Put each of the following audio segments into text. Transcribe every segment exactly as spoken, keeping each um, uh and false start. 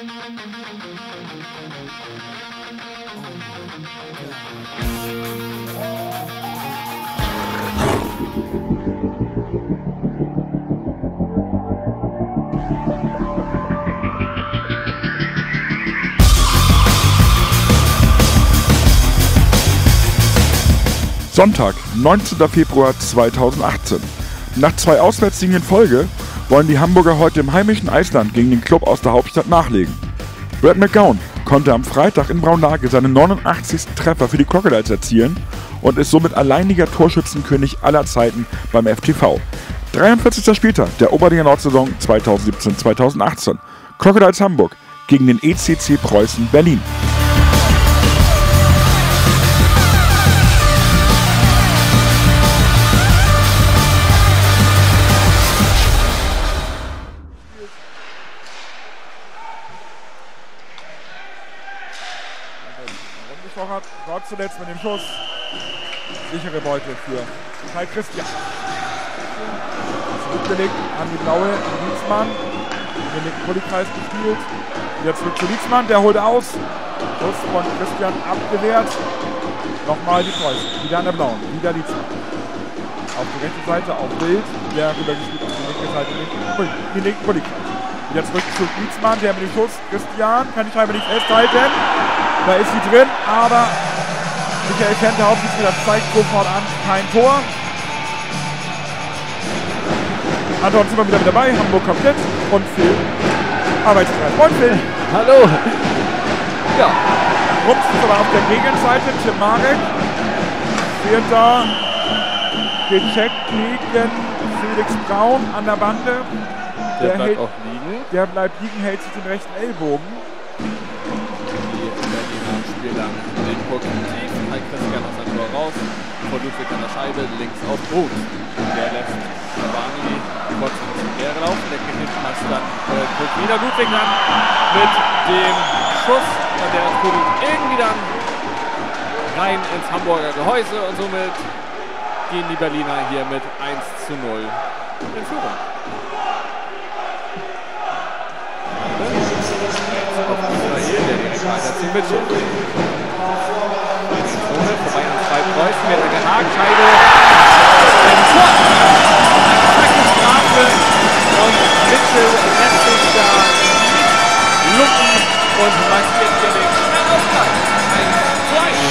Sonntag, neunzehnter Februar zweitausendachtzehn. Nach zwei Auswärtssiegen in Folge wollen die Hamburger heute im heimischen Eisland gegen den Club aus der Hauptstadt nachlegen. Brad McGowan konnte am Freitag in Braunlage seinen neunundachtzigsten Treffer für die Crocodiles erzielen und ist somit alleiniger Torschützenkönig aller Zeiten beim F T V. dreiundvierzigster Spieltag der Oberliga Nordsaison zweitausendsiebzehn zweitausendachtzehn. Crocodiles Hamburg gegen den E C C Preußen Berlin. Dort zuletzt mit dem Schuss. Sichere Beute für Kai Christian. Zurückgelegt an die blaue Lietzmann. In den linken Pollikreis gespielt. Wieder zurück zu Lietzmann, der holt aus. Schuss von Christian abgewehrt. Nochmal die Preußen. Wieder an der blauen. Wieder Lietzmann. Auf die rechte Seite auf Wild. Der rübergespielt auf die linke Seite. In den linken Pollikreis. Wieder zurück zu Lietzmann, der mit dem Schuss. Christian kann die Scheibe nicht festhalten. Da ist sie drin, aber Michael Kente, Hauptschiedsrichter, zeigt sofort an, kein Tor. Anton sind wir wieder mit dabei, Hamburg komplett und Phil Arbeitskreis. Moin Phil. Hallo. Ja. Rums ist aber auf der Gegenseite, Tim Marek. Vierter gecheckt gegen Felix Braun an der Bande. Der, der bleibt hält, auch liegen. Der bleibt liegen, hält sich den rechten Ellbogen. Spiel dann den Puck tief, Kai Christian aus der Tor raus, vor Ludwig an der Scheibe, links auf Brut. Der lässt Barney kurz in die Leere laufen, der Kind passt dann äh, Puck wieder. Ludwig dann mit dem Schuss und der kugelt irgendwie dann rein ins Hamburger Gehäuse und somit gehen die Berliner hier mit eins zu null in Führung. Der direkt weiterzieht mit Zone, vorbei an zwei Preußen, wird er gehakt, Scheibe, ein Tor, eine Strafe und Mitchell lässt sich da lucken und markiert hier den Schnellausklang. eins zu eins.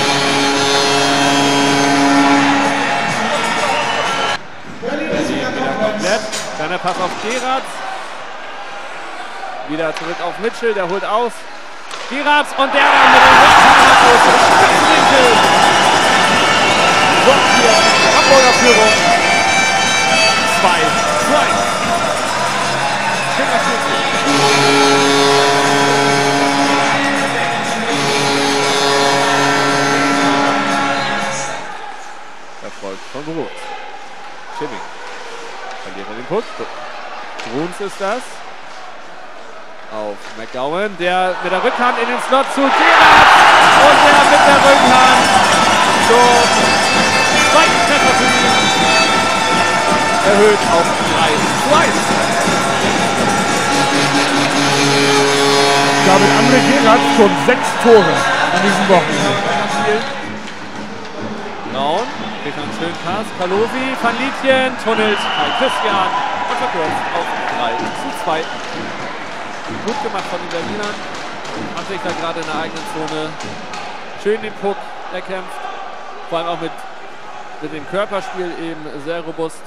Berlin wieder komplett, dann der Pass auf Geratz. Wieder zurück auf Mitchell, der holt aus. Geratz und der dann mit dem Winkel. So, hier Hamburger Führung. zwei zu eins. Schöner Spielzug. Erfolg von Bruns. Schimming. Verliert er den Puck. Bruns ist das. Auf McGowan, der mit der Rückhand in den Slot zu Geratz und der mit der Rückhand zum zweiten Treffer für ihn erhöht auf drei zu eins. Damit André Geratz schon sechs Tore an diesem Wochenende. Braun, kriegt einen schönen Pass, Kalosi, Van Lietjen, tunnelt Kai Christian und verkürzt auf drei zu zwei. Gut gemacht von den Berlinern. Hat sich da gerade in der eigenen Zone schön den Puck erkämpft. Vor allem auch mit, mit dem Körperspiel eben sehr robust.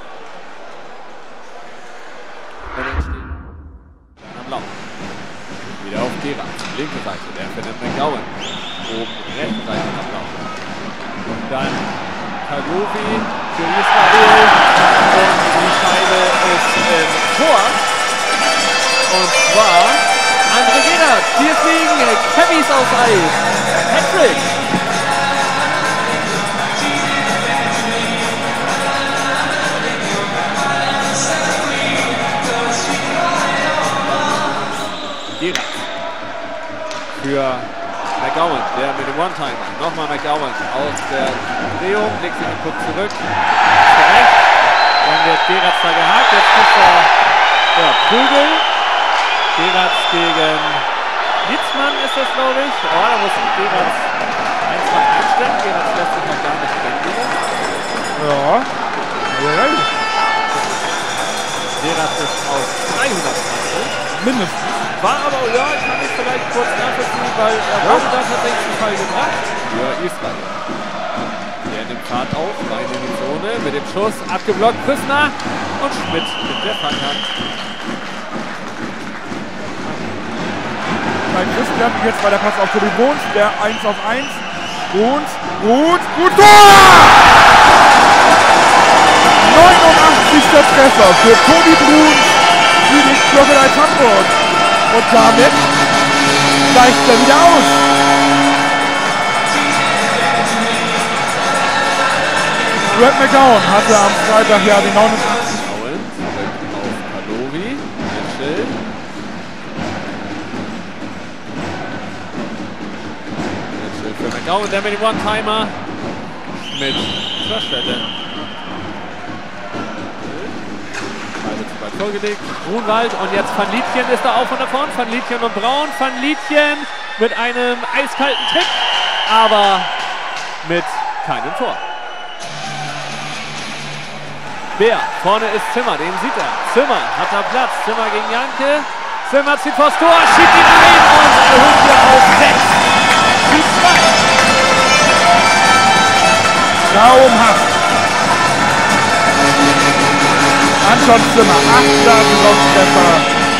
Und entstehen am Lauf. Wieder auf Geratz, linke Seite, der findet McGowan. Oben rechte Seite am Lauf. Dann Kagovi für Israel. Und die Scheibe ist im Tor. Und zwar André Geratz, hier fliegen Kebbys aus Eis. Patrick. Geratz für McGowan, der mit dem One-Timer. Nochmal McGowan aus der Drehung, legt sich den Puck zurück. Rechts. Dann wird Geratz da gehakt, jetzt kriegt er ja, Prügel. Geratz gegen Dietzmann ist das, glaube ich. Oh, da muss Gerard ein, zwei einstellen. Gerard lässt sich noch gar nicht bändigen. Ja. Ja. Gerard ist auf dreihundertzwanzig. Mindestens. War aber, ja, ich kann mich vielleicht kurz nachvollziehen, weil er ja. wurde da tatsächlich einen Fall gebracht. Für Israel. Der nimmt Fahrt auf, rein in die Zone, mit dem Schuss, abgeblockt, Küssner und Schmidt mit der Fanghand. Bei Christian, jetzt war der Pass auf Tobi Bruns, der eins auf eins. Bruns, Bruns, gut, Tor! neunundachtzigster Treffer für Tobi Bruns für die Crocodiles Hamburg. Und damit gleicht er wieder aus. Brad McGowan hatte am Freitag ja die neunundachtzig. Owen zurück auf Kalori, Mitchell. Mitchell für McGowan, der mit dem One-Timer mit zur Stelle. Vorgelegt, Grunwald und jetzt Van Lietjen ist da auch von da vorn, Van Lietjen und Braun, Van Lietjen mit einem eiskalten Trick, aber mit keinem Tor. Wer? Vorne ist Zimmer, den sieht er. Zimmer hat da Platz, Zimmer gegen Janke, Zimmer zieht vors Tor, schiebt ihn ein und erhöht hier auf sechs zu zwei. Traumhaft. Anton Zimmer, achter Saisontreffer.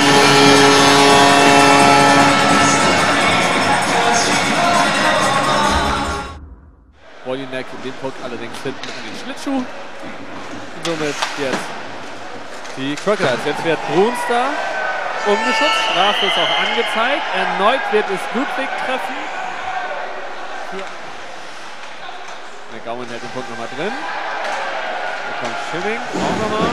Wolinek den Puck allerdings hinten an den Schlittschuh. Somit jetzt die Crocodiles. Jetzt wird Bruns da umgeschützt. Strafe ist auch angezeigt. Erneut wird es Ludwig treffen. McGowan hält den Puck nochmal drin. Da kommt Schilling auch nochmal.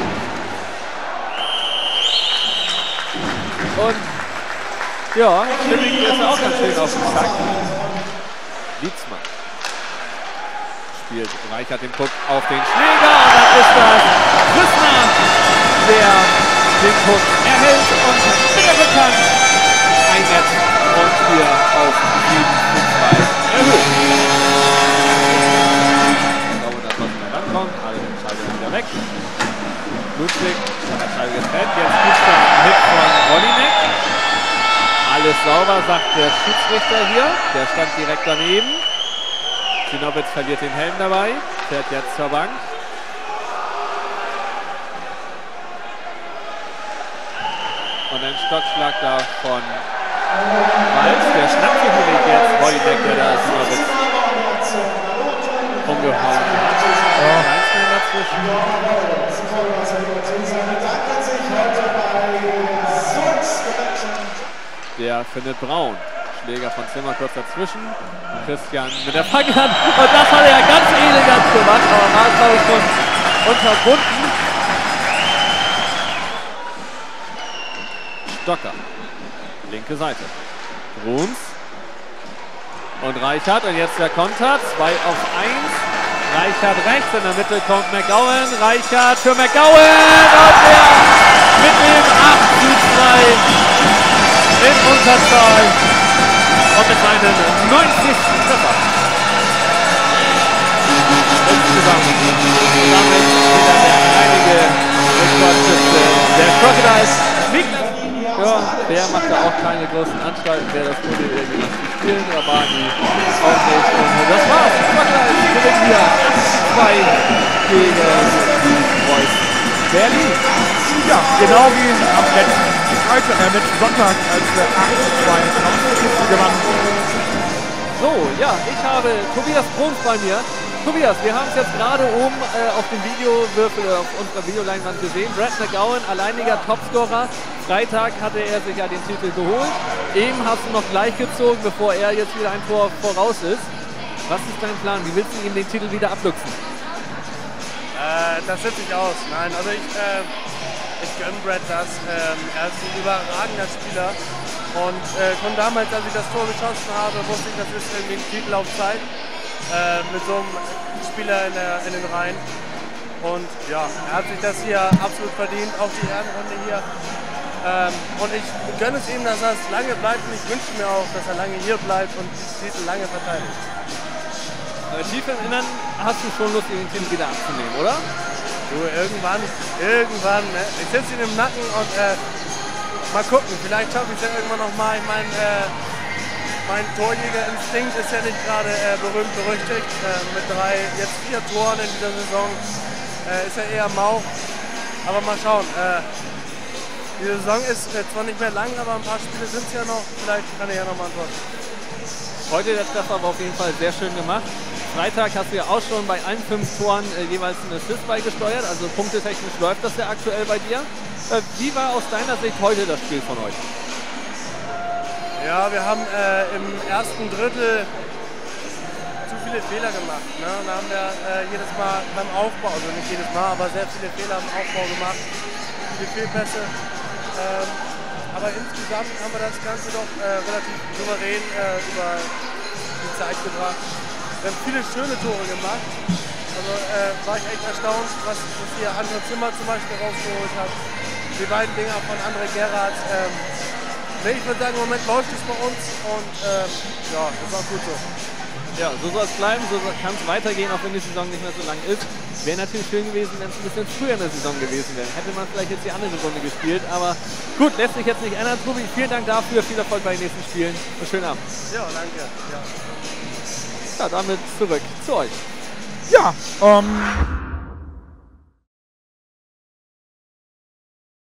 Und ja, Schilling ist auch ganz schön auf dem Sack. Dietzmann spielt Reichert den Puck auf den Schläger und dann ist das Küssner, der den Puck erhält und mit der Rückhand einsetzt und hier auf sieben zu zwei erhöht. Daumen das was mehr rankommt, alle den Scheibe wieder weg. Ludwig von der Scheibe getrennt, jetzt gibt es einen Hit von Wolinek. Alles sauber, sagt der Schiedsrichter hier, der stand direkt daneben. Sinowitz verliert den Helm dabei, fährt jetzt zur Bank. Und ein Stockschlag da von Walz, der schnappt sich nämlich jetzt Wolinek, der da Sinowitz umgehauen hat. Ja. Dazwischen. Der findet Braun. Schläger von Zimmer kurz dazwischen. Christian mit der Fanghand. Und das hat er ja ganz elegant gemacht, aber war, glaube ich, schon unterbunden. Stocker. Linke Seite. Bruns. Und Reichert. Und jetzt der Konter. zwei auf eins. Reichert rechts. In der Mitte kommt McGowan. Reichert für McGowan. Und der mit dem acht zu zwei in Unterzahl. Und mit seinem neunzigsten Treffer. Insgesamt damit wieder der alleinige Rekordschütze der Crocodiles. Ja, der macht da auch keine großen Anstalten, wer das wurde irgendwie zu spielen. Rabani auch nicht. Und das war's. Die Crocodiles gewinnen hier zwei gegen die Preußen Berlin. Ja, genau wie am letzten Freitag, äh, letzten Sonntag, als wir acht zu zwei gewannen. So, ja, ich habe Tobias Bruns bei mir. Tobias, wir haben es jetzt gerade oben äh, auf dem Videowürfel, äh, auf unserer Videoleinwand gesehen. Brad McGowan, alleiniger Topscorer. Freitag hatte er sich ja den Titel geholt. Eben hast du noch gleich gezogen, bevor er jetzt wieder ein Tor voraus ist. Was ist dein Plan? Wie willst du ihm den Titel wieder abluchsen? Äh, das setze ich aus. Nein, also ich, äh, ich gönne Brad das. Ähm, er ist ein überragender Spieler. Und äh, schon damals, als ich das Tor geschossen habe, wusste ich, das ist irgendwie ein Titel auf Zeit. Äh, mit so einem Spieler in, der, in den Reihen. Und ja, er hat sich das hier absolut verdient. Auch die Ehrenrunde hier. Ähm, und ich gönne es ihm, dass er lange bleibt und ich wünsche mir auch, dass er lange hier bleibt und diesen Titel lange verteidigt. Äh, tief im Innern hast du schon Lust, den Titel wieder abzunehmen, oder? Du, irgendwann, irgendwann, ne? Ich sitze ihm im Nacken und äh, mal gucken, vielleicht schaffe ich es ja irgendwann nochmal. Ich meine, äh, mein Torjägerinstinkt ist ja nicht gerade äh, berühmt berüchtigt. Äh, mit drei, jetzt vier Toren in dieser Saison äh, ist er eher mau. Aber mal schauen. Äh, Die Saison ist äh, zwar nicht mehr lang, aber ein paar Spiele sind es ja noch. Vielleicht kann er ja noch mal antworten. Heute der Treffer war auf jeden Fall sehr schön gemacht. Freitag hast du ja auch schon bei allen fünf Toren äh, jeweils einen Assist beigesteuert. Also punktetechnisch läuft das ja aktuell bei dir. Äh, wie war aus deiner Sicht heute das Spiel von euch? Ja, wir haben äh, im ersten Drittel zu viele Fehler gemacht. Ne? Und da haben wir äh, jedes Mal beim Aufbau, also nicht jedes Mal, aber sehr viele Fehler im Aufbau gemacht. Viele Fehlpässe. Ähm, aber insgesamt haben wir das Ganze doch äh, relativ souverän äh, über die Zeit gebracht. Wir haben viele schöne Tore gemacht. Also äh, war ich echt erstaunt, was, was hier André Zimmer zum Beispiel rausgeholt hat. Die beiden Dinger von André Gerhardt. Ähm, nee, ich würde sagen, im Moment läuft es bei uns und ähm, ja, das war gut so. Ja, so soll es bleiben, so kann es weitergehen, auch wenn die Saison nicht mehr so lang ist. Wäre natürlich schön gewesen, wenn es ein bisschen früher in der Saison gewesen wäre. Hätte man vielleicht jetzt die andere Runde gespielt, aber gut, lässt sich jetzt nicht ändern. Tobi, vielen Dank dafür, viel Erfolg bei den nächsten Spielen und schönen Abend. Ja, danke. Ja, ja damit zurück zu euch. Ja, ähm...